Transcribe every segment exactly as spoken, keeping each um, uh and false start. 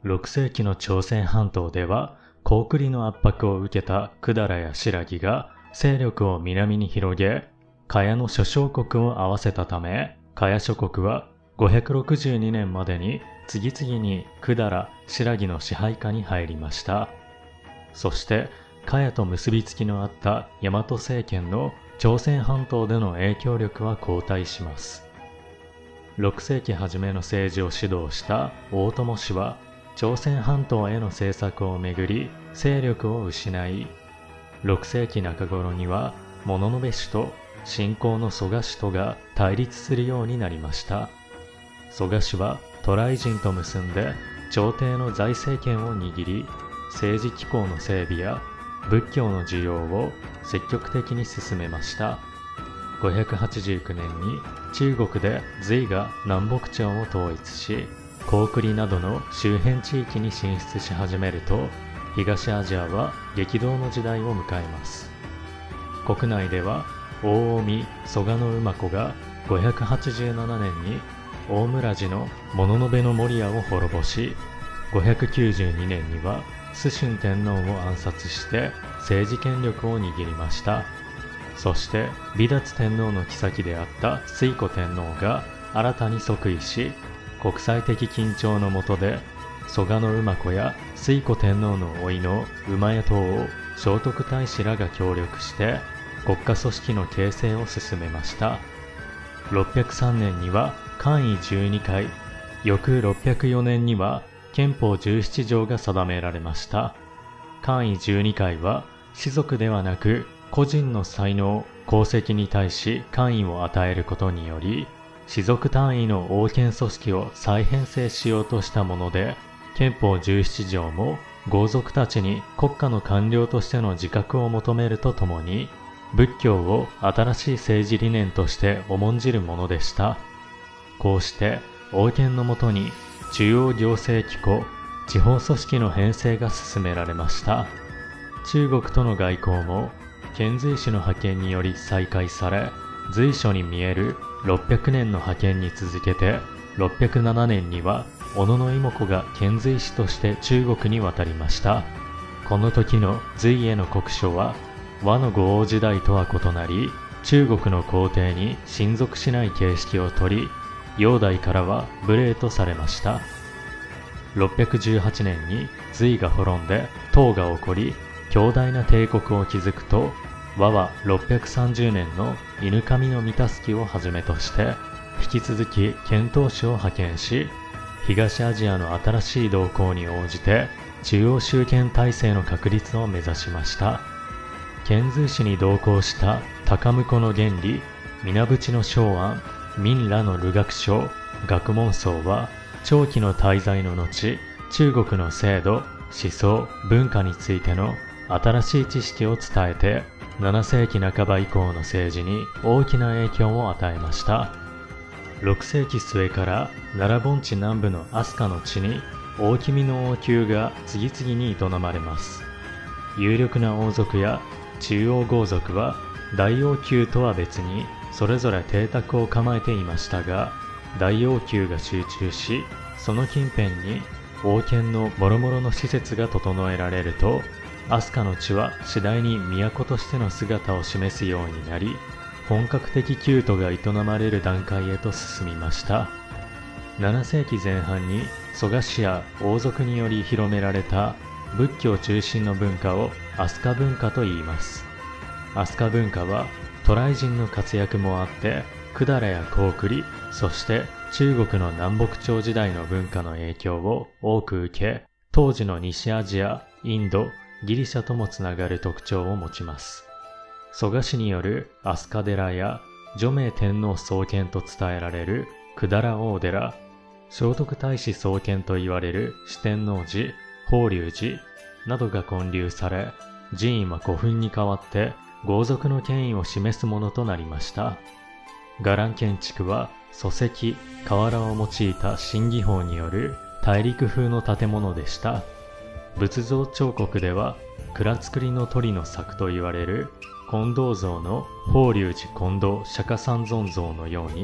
ろくせいきの朝鮮半島では、高句麗の圧迫を受けた百済や新羅が勢力を南に広げ、茅の諸小国を合わせたため、茅諸国はごひゃくろくじゅうにねんまでに次々に百済、新羅の支配下に入りました。そして、茅と結びつきのあった大和政権の朝鮮半島での影響力は後退します。ろくせいき初めの政治を指導した大友氏は、朝鮮半島への政策をめぐり勢力を失い、ろくせいきなか頃には物部氏と新興の蘇我氏とが対立するようになりました。蘇我氏は渡来人と結んで朝廷の財政権を握り、政治機構の整備や仏教の需要を積極的に進めました。ごひゃくはちじゅうきゅうねんに中国で隋が南北朝を統一し、高句麗などの周辺地域に進出し始めると、東アジアは激動の時代を迎えます。国内では大近江蘇我馬子がごひゃくはちじゅうななねんに大村寺の物部の守屋を滅ぼし、ごひゃくきゅうじゅうにねんには崇春天皇を暗殺して政治権力を握りました。そして美達天皇の后であった推古天皇が新たに即位し、国際的緊張の下で蘇我馬子や推古天皇の甥の馬屋等を聖徳太子らが協力して国家組織の形成を進めました。ろっぴゃくさんねんには官位じゅうにかい、翌ろっぴゃくよねんには憲法じゅうななじょうが定められました。官位じゅうにかいは士族ではなく個人の才能、功績に対し官位を与えることにより、士族単位の王権組織を再編成しようとしたもので、憲法じゅうななじょうも豪族たちに国家の官僚としての自覚を求めるとともに、仏教を新しい政治理念として重んじるものでした。こうして王権のもとに中央行政機構、地方組織の編成が進められました。中国との外交も遣隋使の派遣により再開され、随所に見えるろっぴゃくねんの派遣に続けて、ろっぴゃくななねんには小野妹子が遣隋使として中国に渡りました。この時の隋への国書は倭の五王時代とは異なり、中国の皇帝に親属しない形式をとり、煬帝からは無礼とされました。ろっぴゃくじゅうはちねんに隋が滅んで唐が起こり、強大な帝国を築くと、倭はろっぴゃくさんじゅうねんの犬神の三田月をはじめとして、引き続き遣唐使を派遣し、東アジアの新しい動向に応じて中央集権体制の確立を目指しました。遣隋使に同行した高婿の原理、皆淵の正安、明らの儒学書、学問僧は、長期の滞在の後、中国の制度、思想、文化についての新しい知識を伝えて、ななせいきなかば以降の政治に大きな影響を与えました。ろくせいき末から奈良盆地南部の飛鳥の地に大気味の王宮が次々に営まれます。有力な王族や中央豪族は大王宮とは別にそれぞれ邸宅を構えていましたが、大王宮が集中し、その近辺に王権の諸々の施設が整えられると、飛鳥の地は次第に都としての姿を示すようになり、本格的宮都が営まれる段階へと進みました。ななせいきぜん半に蘇我氏や王族により広められた仏教中心の文化を飛鳥文化と言います。飛鳥文化は渡来人の活躍もあって、百済や高句麗、そして中国の南北朝時代の文化の影響を多く受け、当時の西アジア、インド、ギリシャともつながる特徴を持ちます。蘇我氏による飛鳥寺や除名天皇創建と伝えられる百済大寺、聖徳太子創建と言われる四天王寺、法隆寺などが建立され、寺院は古墳に代わって豪族の権威を示すものとなりました。伽藍建築は礎石、瓦を用いた新技法による大陸風の建物でした。仏像彫刻では蔵造りの鳥の作と言われる金堂像の法隆寺金堂釈迦三尊像のように、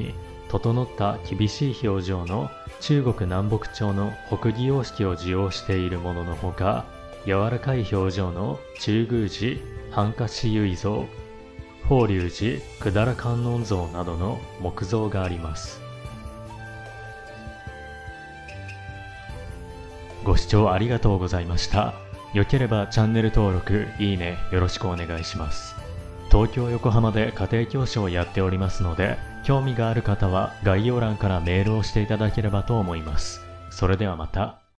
整った厳しい表情の中国南北朝の北魏様式を使用しているもののほか、柔らかい表情の中宮寺、半夏子唯像、法隆寺、百済観音像などの木像があります。ご視聴ありがとうございました。よければチャンネル登録、いいねよろしくお願いします。東京横浜で家庭教師をやっておりますので、興味がある方は概要欄からメールをしていただければと思います。それではまた。